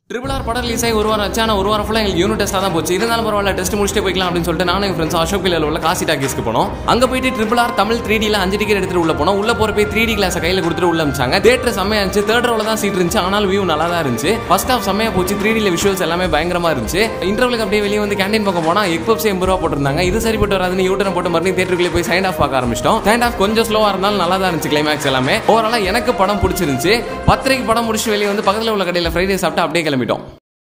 RRR படம் release ஆகி ஒரு வாரம் ஆச்சு. ஆனால் ஒரு வாரம் ஃபுல்லாக எங்களுக்கு யூனிட் டெஸ்ட்டாக தான் போச்சு. இருந்தாலும் பரவாயில்ல, டெஸ்ட் முடிச்சுட்டு போய்க்கலாம் அப்படின்னு சொல்லிட்டு நானும் என் ஃப்ரெண்ட்ஸ் அசோக் பிள்ளையில் உள்ள காசி டாக்கீஸ்க்கு போனோம். அங்கே போயிட்டு RRR தமிழ் 3Dல 5 டிக்கெட் எடுத்துட்டு உள்ள போனோம். உள்ள போற போய் 3D கிளாஸை கையில் கொடுத்துட்டு உள்ள அமிச்சாங்க. தியேட்டர் செம்மையா இருந்துச்சு. தேர்ட் ரோல தான் சீட் இருந்துச்சு. ஆனால் வியூ நல்லா தான் இருந்துச்சு. ஃபர்ஸ்ட் ஹாஃப் செம்மையா போச்சு. 3Dல விஷுவல்ஸ் எல்லாமே பயங்கரமா இருந்துச்சு. இன்டர்வலுக்கு அப்படியே வெளியே வந்து கேண்டீன் பக்கம் போனா எக் பப்ஸ் 80 ரூபா போட்டிருந்தாங்க. இது சரிப்பட்டு வராதுன்னு யூட்டர்ன் போட்டு மறுபடியும் தியேட்டருக்குள்ளே போய் செகண்ட் ஹாஃப் பார்க்க ஆரம்பிச்சிட்டோம். செகண்ட் ஹாஃப் கொஞ்சம் ஸ்லோவா இருந்தாலும் நல்லா தான் இருந்துச்சு. கிளைமேக்ஸ் எல்லாமே ஓவராலா எனக்கு படம் பிடிச்சிருந்துச்சு. 10:30 படம் முடிச்சு வெளியே வந்து பக்கத்தில் உள்ள கடையில் ஃப்ரைட் ரைஸ் சாப்பிட்டு அப்படியே கிளம்பிட்டோம்.